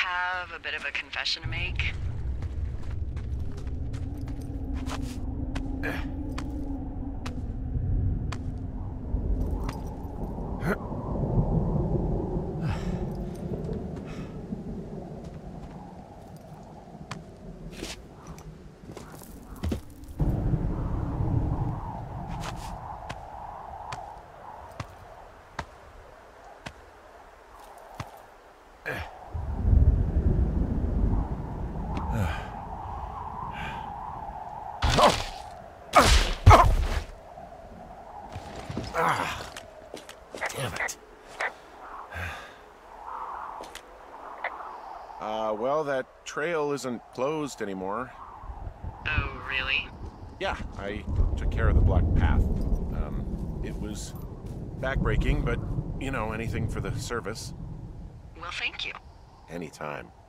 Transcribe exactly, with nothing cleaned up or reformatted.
have a bit of a confession to make. Ah, damn it. Uh, well, that trail isn't closed anymore. Oh, really? Yeah, I took care of the block path. Um, it was backbreaking, but, you know, anything for the service. Well, thank you. Anytime.